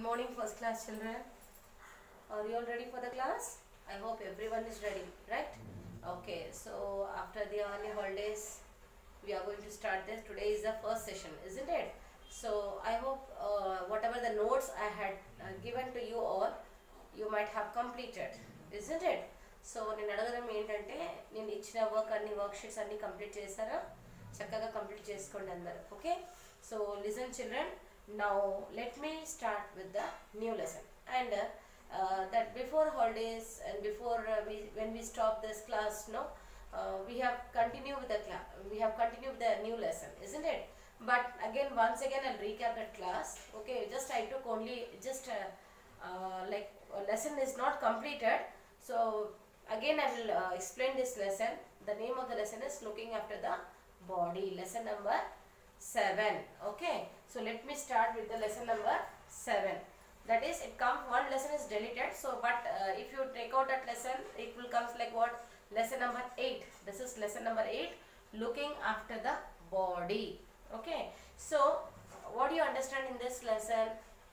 morning, first class children. Are you all ready for the class? I hope everyone is ready, right? Okay, so after the early holidays, we are going to start this. Today is the first session, isn't it? So I hope whatever the notes I had given to you all, you might have completed, isn't it? So నేను అడగడం ఏంటంటే నేను ఇచ్చిన work sheets అన్ని complete చేశారా చక్కగా complete చేసుకోండి అందరూ okay so listen children now let me start with the new lesson and that before holidays and before when we stop this class we have continued with the class, we have continued with the new lesson, isn't it? But again, once again I'll recap that class. Okay, just I took only just like lesson is not completed, so again I will explain this lesson. The name of the lesson is looking after the body, lesson number 7. Okay, so let me start with the lesson number 7. That is, it comes one lesson is deleted, so but if you take out that lesson, it will comes like what? Lesson number 8. This is lesson number 8, looking after the body. Okay, so what do you understand in this lesson?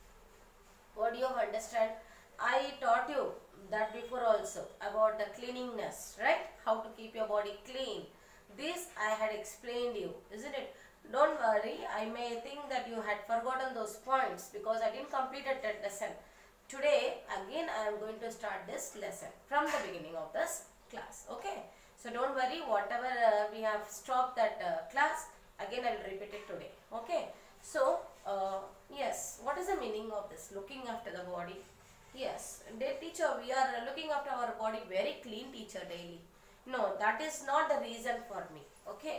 What do you understand? I taught you that before also about the cleanliness, right? How to keep your body clean. This I had explained you, isn't it? Don't worry, I may think that you had forgotten those points because I didn't complete that lesson. Today again I am going to start this lesson from the beginning of this class. Okay, so don't worry, whatever we have stopped that class, again I will repeat it today. Okay, so yes, what is the meaning of this looking after the body? Yes, dear teacher, we are looking after our body very clean, teacher, daily. No, that is not the reason for me. Okay,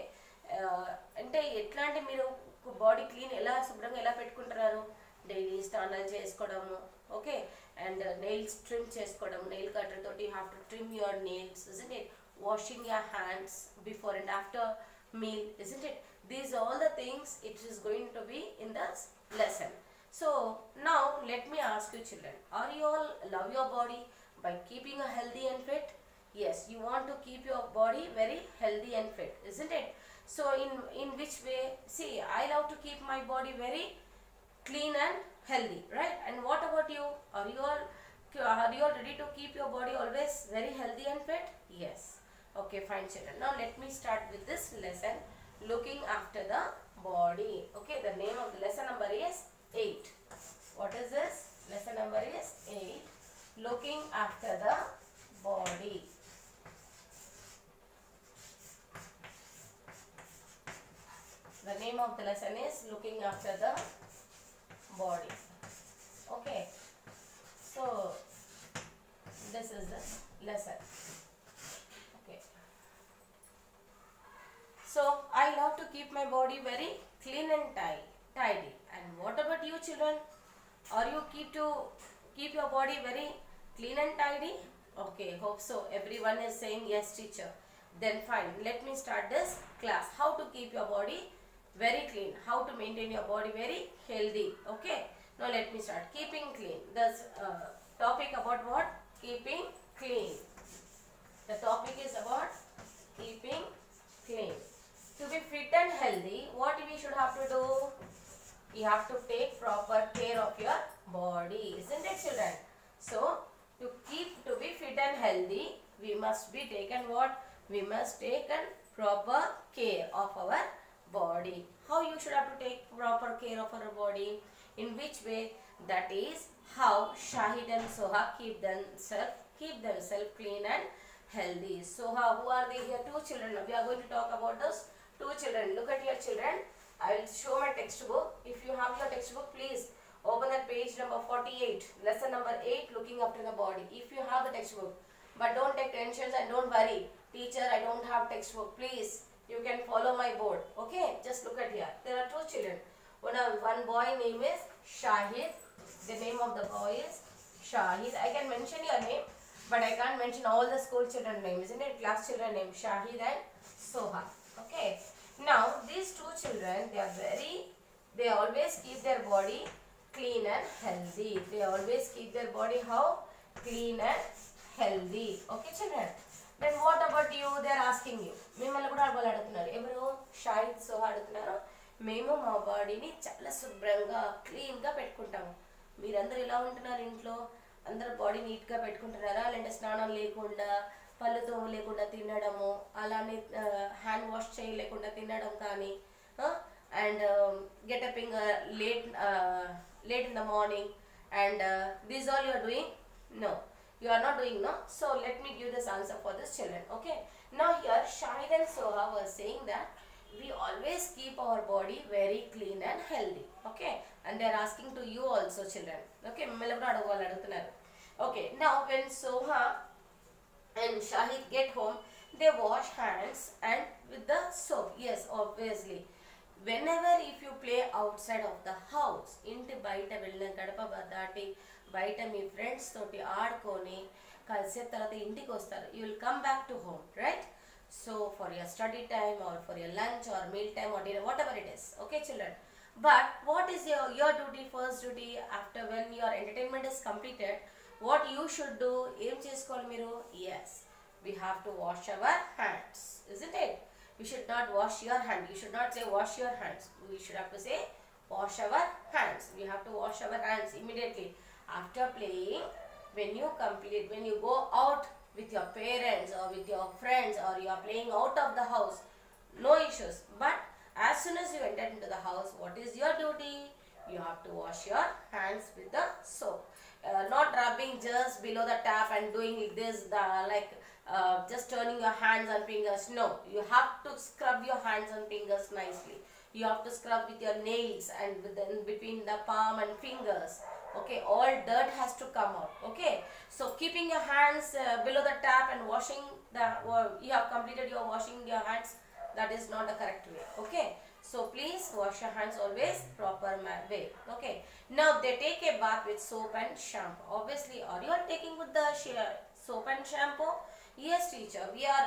అంటే ఎట్లా అంటే మీరు body clean ఎలా శుభ్రంగా ఎలా పెట్టుకుంటున్నారు daily స్నానాలు చేసుకోవడము ఓకే అండ్ నెయిల్స్ ట్రిమ్ చేసుకోవడం నెయిల్ కటర్ తోటి you have to trim your nails isn't it washing your hands before and after meal isn't it these all the things it is going to be in the lesson so now let me ask you children are you all love your body by keeping a healthy and fit yes you want to keep your body very healthy and fit, isn't it? So in which way? See, I love to keep my body very clean and healthy, right? And what about you? Are you all ready to keep your body always very healthy and fit? Yes. Okay, fine children, now let me start with this lesson, looking after the body. Okay, the name of the lesson number is 8. What is this? Lesson number is 8, looking after the body. The name of the lesson is looking after the body. Okay, so this is the lesson. Okay, so I love to keep my body very clean and tidy. And what about you children? Are you keep your body very clean and tidy? Okay, hope so. Everyone is saying yes teacher. Then fine, let me start this class. How to keep your body very clean, how to maintain your body very healthy. Okay, now let me start. Keeping clean, this topic about what? Keeping clean. The topic is about keeping clean. To be fit and healthy, what we should have to do? You have to take proper care of your body, isn't it children? So to be fit and healthy, we must be taken what? We must take proper care of our body. How you should have to take proper care of our body? In which way? That is how Shahid and Soha keep themselves clean and healthy. Soha, who are they here? 2 children. We are going to talk about those 2 children. Look at your children. I will show my textbook. If you have your textbook, please open at page number 48, lesson number 8, looking after the body. If you have the textbook, but don't take tensions and don't worry, teacher, I don't have textbook. Please, you can follow my board. Okay, just look at here. There are 2 children. One boy name is Shahid. The name of the boy is Shahid. I can mention your name, but I can't mention all the school children name, isn't it? Class children name Shahid and Soha. Okay, now these 2 children, they always keep their body clean and healthy. They always keep their body how? Clean and healthy. Okay children, then what about you? They are asking you. మిమ్మల్ని కూడా అడుగుతున్నారు ఎవరు షాహిద్ సోహా అడుగుతున్నారు మేము మా బాడీని చాలా శుభ్రంగా క్లీన్గా పెట్టుకుంటాము మీరందరూ ఎలా ఉంటున్నారు ఇంట్లో? అందరూ బాడీ నీట్గా పెట్టుకుంటున్నారా? లేదంటే స్నానం లేకుండా పళ్ళు తోము లేకుండా తినడము, అలానే హ్యాండ్ వాష్ చేయలేకుండా తినడం కానీ, and getting up late in the morning, and this all you are doing? No, you are not doing, no? So let me give this answer for this children. Okay, now here Shahid and Soha was saying that we always keep our body very clean and healthy. Okay, and they are asking to you also, children. Okay, okay, now when Soha and Shahid get home, they wash hands and with the soap. Yes, obviously. Whenever if you play outside of the house, inti baita velna gadapa badati baita మీ friends తోటి ఆడుకొని కలిసే తర్వాత ఇంటికి వస్తారు, you will come back to home, right? So for your study time or for your lunch or meal time or dinner, whatever it is. Okay, children, but what is your duty, first duty after when your entertainment is completed? What you should do, ఏం చేసుకోవాలి మీరు? Yes, we have to wash our hands, isn't it? We should not wash your hand. You should not say wash your hands. We should have to say wash our hands. We have to wash our hands immediately after playing. When you go out with your parents or with your friends, or you are playing out of the house, no issues. But as soon as you enter into the house, what is your duty? You have to wash your hands with the soap. Not rubbing just below the tap and doing this, just turning your hands and fingers. No, you have to scrub your hands and fingers nicely. You have to scrub with your nails and between the palm and fingers. Okay, all dirt has to come out. Okay, so keeping your hands below the tap and washing you have completed your washing your hands, that is not the correct way. Okay, so please wash your hands always proper way. Okay, now they take a bath with soap and shampoo. Obviously, are you all taking with the soap and shampoo? Yes, teacher, we are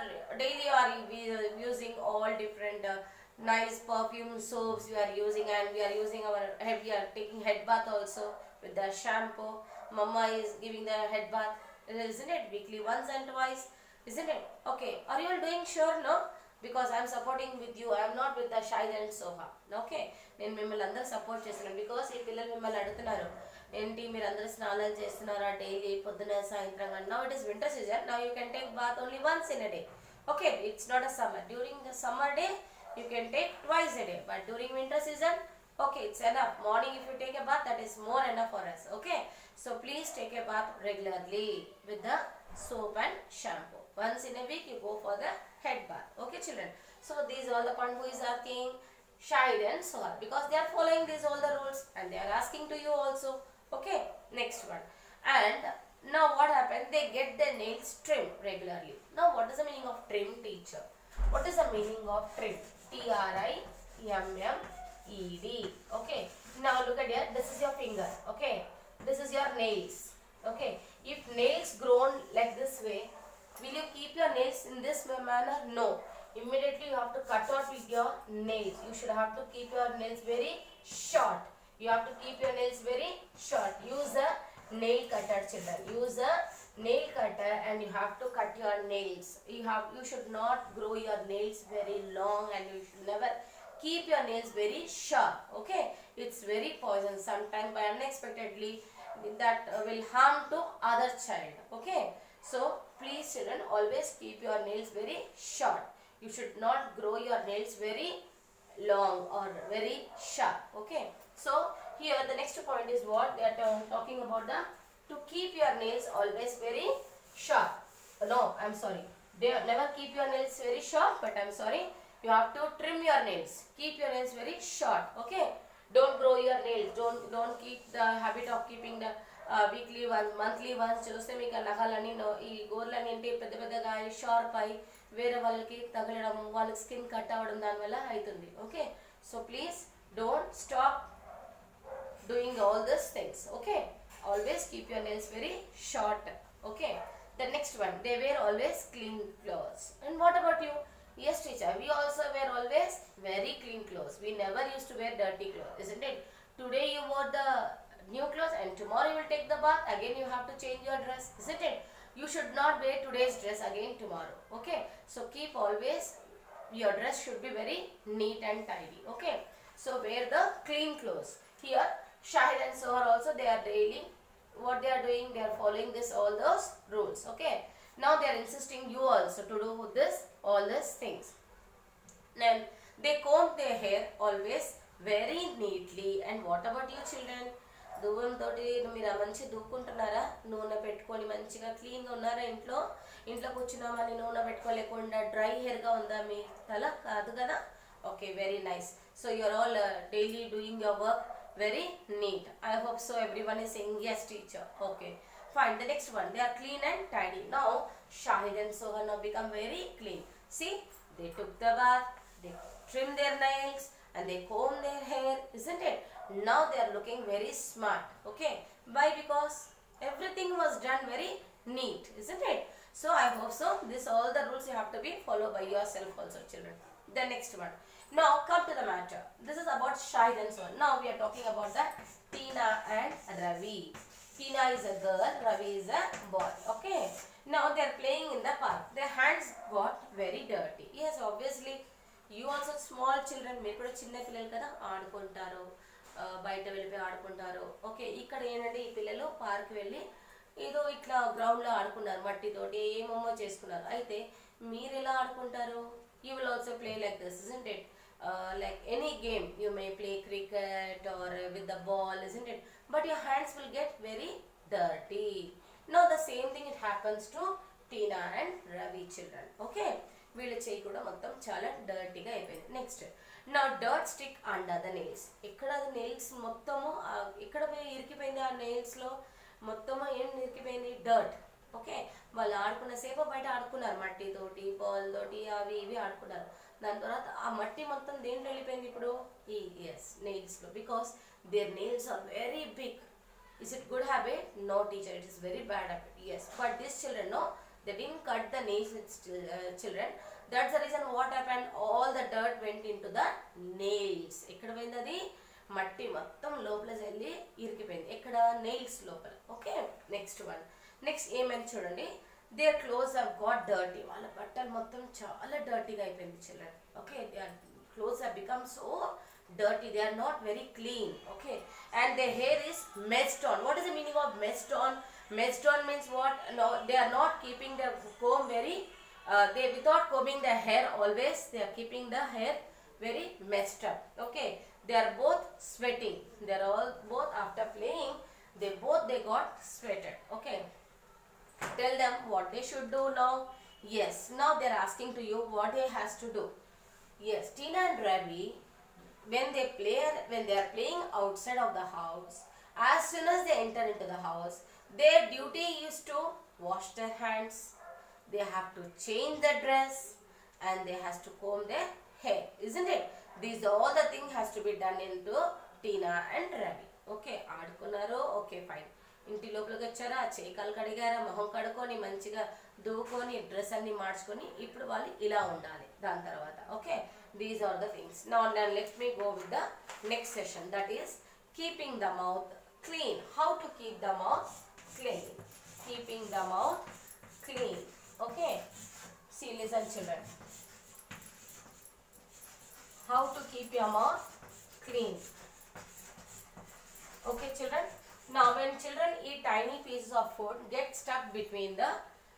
using all different nice perfume soaps we are using, and we are using we are taking head bath also with the shampoo. Mama is giving the head bath, isn't it? Weekly once and twice, isn't it? Okay, are you all doing sure? No, because I am supporting with you. I am not with the Shahid and Soha. Okay, నేను మిమ్మల్ని అందరూ support చేస్తున్నాను, because ఈ పిల్లలు మిమ్మల్ని అడుగుతున్నారు, ఏంటి మీరు అందరూ స్నానాలు చేస్తున్నారా డైలీ పొద్దున సాయంత్రం? Now it is winter season. Now you can take bath only once in a day. Okay, it's not a summer. During the summer day you can take twice a day, but during winter season, okay, it's enough. Morning if you take a bath, that is more enough for us. Okay, so please take a bath regularly with the soap and shampoo. Once in a week you go for the head bath. Okay, children, so these are the one who is asking Shahid and Soha, because they are following these all the rules and they are asking to you also. Okay, next one. And now what happened? They get their nails trimmed regularly. Now what is the meaning of trim, teacher? What is the meaning of trim? T-R-I-M-M-E-D. Okay, now look at here, this is your finger. Okay, this is your nails. Okay, if nails grown like this way, will you keep your nails in this manner? No, immediately you have to cut out with your nails. You should have to keep your nails very short. You have to keep your nails very short. Use a nail cutter, children. Use a nail cutter and you have to cut your nails. You should not grow your nails very long, and you should never keep your nails very sharp. Okay, it's very poison. Sometimes by unexpectedly that will harm to other child. Okay, so please children, always keep your nails very short. You should not grow your nails very long or very sharp. Okay, so here the next point is what they are talking about, to keep your nails always very sharp. No, I'm sorry, they never keep your nails very sharp, but I'm sorry, you have to trim your nails. Keep your nails very short. Okay, don't grow your nails. Don't keep the habit of keeping the weekly once, monthly once. చూస్తే మీకు నఖాలని ఈ గోర్లని ఏంటి పెద్ద పెద్దగా sharp అయి వేరే వాళ్ళకి తగలడం, వాళ్ళకి స్కిన్ కట్ అవ్వడం దానివల్ల అవుతుంది. Okay, so please don't stop doing all these things. Okay, always keep your nails very short. Okay, the next one, they wear always clean clothes. And what about you? Yes, teacher, we also wear always very clean clothes. We never used to wear dirty clothes, isn't it? Today you wore the new clothes and tomorrow you will take the bath, again you have to change your dress, isn't it? You should not wear today's dress again tomorrow. Okay, so keep always, your dress should be very neat and tidy. Okay, so wear the clean clothes. Here Shahid and and Sohar also, they are daily, what they are doing, they are following this, all those rules. Okay, now they are insisting you also to do this, all these things. Then they comb their hair always very neatly. And what about you children? దువ్వంతో మీరు మంచి దువ్వుకుంటున్నారా? నూనె పెట్టుకొని మంచిగా క్లీన్గా ఉన్నారా? ఇంట్లో కూర్చున్నామని నూనె పెట్టుకోలేకుండా డ్రై హెయిర్గా ఉందా మీ తల? కాదు కదా. Okay, very nice. So you are all daily doing your work very neat. I hope so everyone is saying yes teacher. Okay, fine. The next one, they are clean and tidy. Now Shahid and Sohan have become very clean. See, they took the bath, they trimmed their nails and they combed their hair, isn't it? Now they are looking very smart. Okay, why? Because everything was done very neat, isn't it? So I hope so this all the rules you have to be followed by yourself also children. The next one, now come to the matter. This is about Shahid and Sohan. Now we are talking about the Tina and Ravi. Tina is a girl, Ravi is a boy. Okay, now they are playing in the park. Their hands got very dirty. Yes, obviously you also small children, మీరు కూడా చిన్న పిల్లలు కదా, ఆడుకుంటారు, బయట వెళ్ళిపోయి ఆడుకుంటారు. Okay, ఇక్కడ ఏంటంటే ఈ పిల్లలు పార్క్ వెళ్ళి ఏదో ఇట్లా గ్రౌండ్లో ఆడుకున్నారు, మట్టితోటి ఏమేమో చేసుకున్నారు. అయితే మీరు ఎలా ఆడుకుంటారు? You will also play like this, isn't it? Like any game, you may play cricket or with the ball, isn't it? But your hands will get very dirty. Now the same thing it happens to Tina and Ravi children. Okay, వీళ్ళ చేయి కూడా మొత్తం చాలా డర్టీగా అయిపోయింది. Next, నా dirt stick under the nails. ఇక్కడ nails మొత్తము ఇక్కడ ఇరికిపోయింది. ఆ నెయిల్స్లో మొత్తము ఏం ఇరికిపోయింది? డర్ట్. ఓకే, వాళ్ళు ఆడుకున్న సేపు బయట ఆడుకున్నారు, మట్టితోటి బాల్ తోటి అవి ఇవి ఆడుకున్నారు. దాని తర్వాత ఆ మట్టి మొత్తం దేంట్లో వెళ్ళిపోయింది ఇప్పుడు? ఈ నెయిల్స్లో. Because their nails are very big. Is it good habit? No teacher, it is very bad habit. Yes, but these children, no, they didn't cut the nails, children. That's the reason what happened, all the dirt went into the nails. Ekkada poyindadi matti mottam lopala velli irikipoyindi. Ekkada nails lopala. Okay, next one. Next ఏమని చూడండి, their clothes have got dirty. వాళ్ళ బట్టలు మొత్తం చాలా డర్టీగా అయిపోయింది children. Okay, their clothes have become so dirty, they are not very clean. Okay, and their hair is messed on. What is the meaning of messed on? Messed on means what? No, they are not keeping the comb very they without combing their hair always, they are keeping the hair very messed up. Okay, they are both sweating. They are all both after playing, they got sweated. Okay, tell them what they should do now. Yes, now they are asking to you what they has to do. Yes, Tina and Ravi, when they are playing outside of the house, as soon as they enter into the house, their duty is to wash their hands, they have to change the dress, and they has to comb their hair, isn't it? These all the thing has to be done into Tina and Ravi. Okay, ఆడుకున్నారు. Okay, fine. ఇంటి లోపలికి వచ్చారా, చేకాలు కడిగారా, మొహం కడుక్కొని మంచిగా దువ్వుకొని dress అన్ని మార్చుకొని ఇప్పుడు వాళ్ళు ఇలా ఉండాలి దాని తర్వాత. Okay, these are the things. Now let me go with the next session, that is keeping the mouth clean. How to keep the mouth clean? Keeping the mouth clean. Okay, see, listen children, how to keep your mouth clean. Okay children, now when children eat tiny pieces of food get stuck between the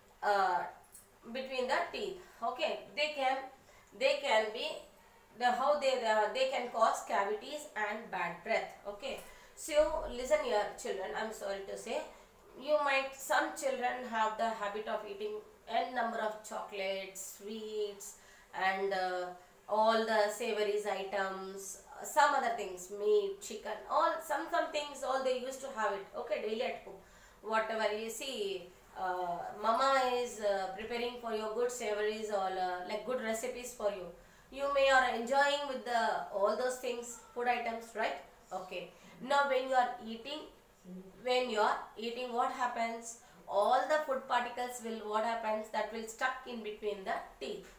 teeth. Okay, they can be how they can cause cavities and bad breath. Okay, so listen here children, I'm sorry to say, some children have the habit of eating n number of chocolates, sweets, and all the savory items, some other things, meat, chicken, all some things, all they used to have it. Okay, daily at home, whatever you see, mama is preparing for your good savories or like good recipes for you. You may are enjoying with the all those things, food items, right? Okay, now when you are eating, what happens? All the food particles will, what happens, that will stuck in between the teeth.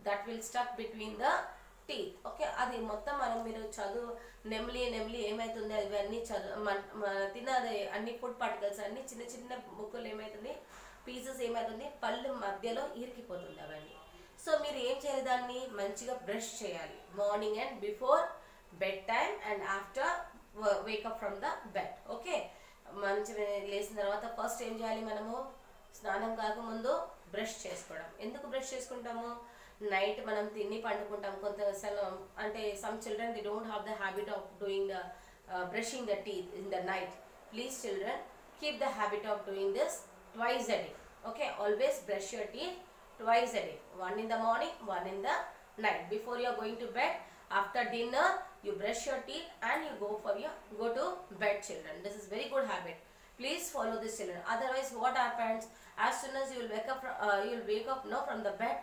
Okay, అది మొత్తం మనం మీరు చదువు నెమ్లి ఏమవుతుంది, అవన్నీ తిన్నది అన్ని food particles అన్ని చిన్న చిన్న ముక్కలు ఏమవుతుంది, పీసెస్ ఏమవుతుంది, పళ్ళు మధ్యలో ఇరికిపోతుంది అవన్నీ. సో మీరు ఏం చేయాలి, దాన్ని మంచిగా బ్రష్ చేయాలి morning and before bed time and after wake up from the bed. మంచి లేచిన తర్వాత ఫస్ట్ ఏం చేయాలి, మనము స్నానం కాకముందు బ్రష్ చేసుకోవడం. ఎందుకు బ్రష్ చేసుకుంటాము, నైట్ మనం తిని పండుకుంటాం కొంత అంటే some children they don't have the habit of doing the brushing the teeth in the night. Please children keep the habit of doing this twice a day. Okay, always brush your teeth twice a day, one in the morning, one in the night. Before you are going to bed, after dinner you brush your teeth and you go to bed, children. This is very good habit. Please follow this, children. Otherwise what happens, as soon as you will wake up from the bed,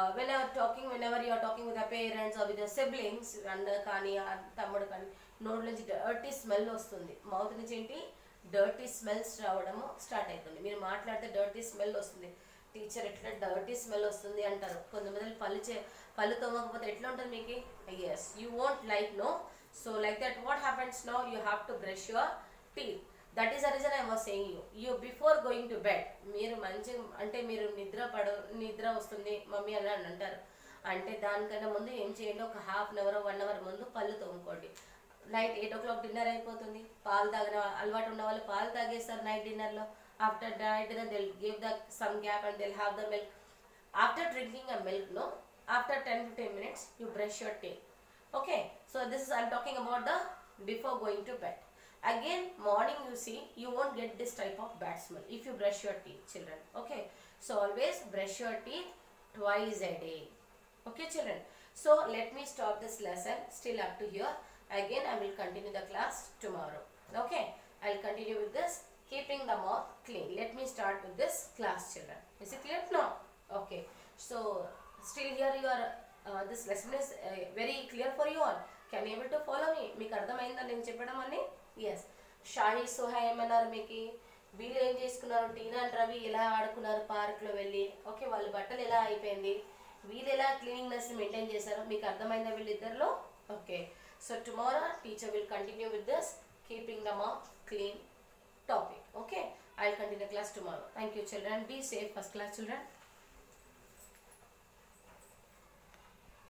whenever you are talking with your parents or with your siblings, and kani tammudu kani నోటి నుంచి dirty smell వస్తుంది, mouth నుంచి ఏంటి dirty smells రావడము start అవుతుంది. మీరు మాట్లాడితే dirty smell వస్తుంది, టీచర్ ఎట్లా డర్టీ స్మెల్ వస్తుంది అంటారు. కొంతమంది పళ్ళు తోమకపోతే ఎట్లా ఉంటుంది మీకు, yes you won't like no. So like that what happens now, you have to brush your teeth. That is the reason I was saying you before going to bed. మీరు మంచి అంటే మీరు నిద్ర వస్తుంది మమ్మీ అని అంటారు అంటే దానికన్నా ముందు ఏం చేయండి, ఒక హాఫ్ అన్ అవర్ 1 hour ముందు పళ్ళు తోముకోండి. నైట్ 8 o'clock డిన్నర్ అయిపోతుంది, పాలు తాగిన అలవాటు ఉన్న వాళ్ళు పాలు తాగేస్తారు నైట్ డిన్నర్లో. After night dinner till give the some gap and till have the milk. After drinking a milk no, after 10-15 minutes you brush your teeth. Okay, so this is I'm talking about the before going to bed. Again morning you see you won't get this type of bad smell if you brush your teeth, children. Okay, so always brush your teeth twice a day. Okay children, so let me stop this lesson still up to here. Again I will continue the class tomorrow. Okay, I'll continue with this keeping the mouth clean. Let me start with this class, children. Is it clear now? Okay, so still here you are this lesson is very clear for you all. Can you able to follow me? మీకు అర్థమైందా నేను చెప్పడం అని? Yes. Shahi Soha ఏమన్నారు మీకు, వీళ్ళు ఏం చేసుకున్నారు, టీనా అండ్ రవి ఎలా ఆడుకున్నారు పార్క్లో వెళ్ళి. ఓకే, వాళ్ళ బట్టలు ఎలా అయిపోయింది, వీళ్ళు ఎలా క్లీనింగ్నెస్ మెయింటైన్ చేశారు, మీకు అర్థమైందా వీళ్ళిద్దరిలో? Okay, so tomorrow teacher will continue with this keeping the mouth clean topic. Okay, I'll continue the class tomorrow. Thank you children, be safe first class children.